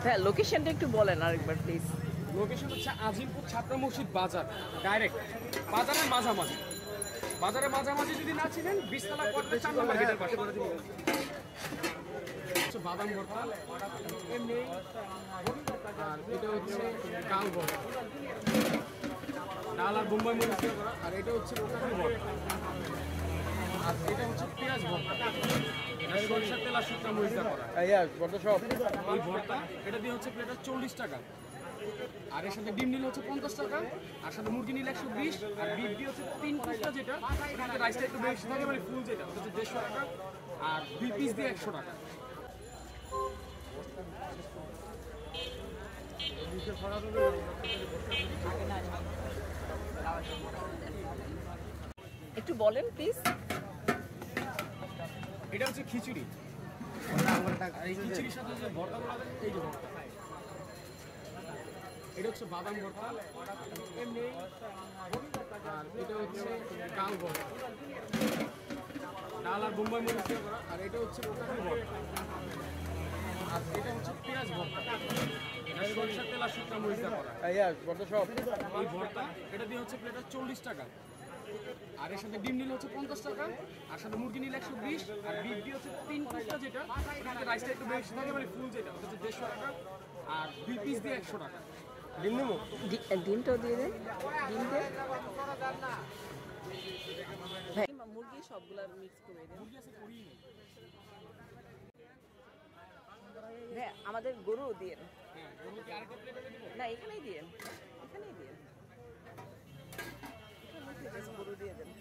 হ্যাঁ, লোকেশনটা একটু বলেন আরেকবার প্লিজ। লোকেশন হচ্ছে আজিমপুর ছাত্র মসজিদ বাজার, ডাইরেক্ট বাজারের মাঝামাঝি। বাজারের মাঝামাঝি যদি না ছিলেন, 20 তলা কোয়ার্টার 4 নম্বর গেটের পাশে। বাদাম ভর্তা, এমনি আর এটা হচ্ছে ডাল ভর্তা, ডাল আর বোম্বাই মরিচ দিয়ে করা। আর এটা হচ্ছে পটল ভর্তা, আর এটা হচ্ছে পেঁয়াজ ভর্তা, সরিষার তেল আর শুকনো মরিচ দিয়ে করা। এই ভর্তা এটা দিয়ে হচ্ছে প্লেটার 40 টাকা। আর এর সাথে ডিম নিলে হচ্ছে 50 টাকা, আর সাথে মুরগি নিলে 120, আর বিফ দিয়ে হচ্ছে 3 পিসটা, যেটা ওটাতে রাইসটা একটু বেশি থাকে, মানে ফুল যেটা হচ্ছে 150 টাকা, আর 2 পিস দিয়ে 100 টাকা। একটু বলেন প্লিজ। এটা হচ্ছে খিচুড়ি, আর এই খিচুড়ির সাথে যে ভর্তাগুলো আছে, এই যে ভর্তা, এটা হচ্ছে বাদাম ভর্তা, এমনি আর এটা হচ্ছে ডাল ভর্তা, ডাল আর বোম্বাই মরিচ দিয়ে করা। আর এটা হচ্ছে পটল ভর্তা, আর এটা হচ্ছে পেঁয়াজ ভর্তা, সরিষার তেল আর শুকনো মরিচ দিয়ে করা। এই ভর্তা এটা দিয়ে হচ্ছে প্লেটার 40 টাকা। আর এর সাথে ডিম নিলে হচ্ছে 50 টাকা, আর সাথে মুরগি নিলে 120, আর বিফ দিয়ে হচ্ছে 3 পিসটা, যেটা ওটাতে রাইসটা একটু বেশি থাকে, মানে ফুল যেটা হচ্ছে 150 টাকা, আর 2 পিস দিয়ে 100 টাকা। ডিম নেবো, ডিমটাও দিয়ে দেন। ডিম দিয়ে ভাই, মুরগি সবগুলা মিক্স করে দেন। হ্যাঁ, আমাদের গরু দিয়ে না, এখানেই দিয়ে, এখানেই দিয়ে গরু দিয়ে দেন।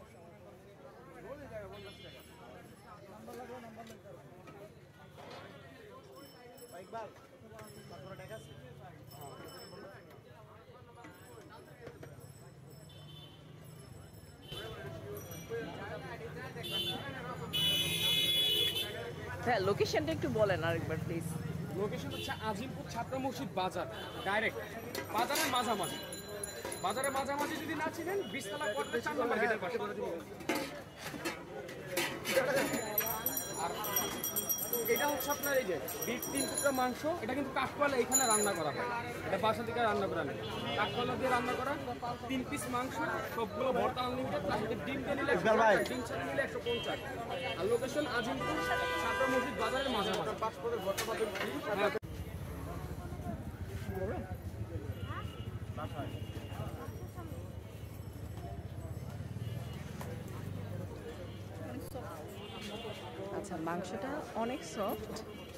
হ্যাঁ, লোকেশনটা একটু বলেন আরেকবার প্লিজ। লোকেশন হচ্ছে আজিমপুর ছাত্র মসজিদ বাজার, ডাইরেক্ট বাজারের মাঝামাঝি। বাজারের মাঝামাঝি যদি না ছিলেন, 20 তলা কোয়ার্টার 4 নম্বর গেটের পাশে। আর এটা হচ্ছে আপনার এই যে বিফ 3 টুকরা মাংস, এটা কিন্তু কাঠকয়লা এখানে রান্না করা হয়, এটা বাসা থেকে রান্না করা নেই, কাঠকয়লা দিয়ে রান্না করা। 3 পিস মাংস, সবগুলো ভর্তা আনলিমিটেড, তার সাথে ডিম দিয়ে নিলে 100, ডিম ছাড়া নিলে 150। আর লোকেশন আজিমপুর ছাত্র মসজিদ বাজারের মাঝামাঝি। আচ্ছা, মাংসটা অনেক সফট।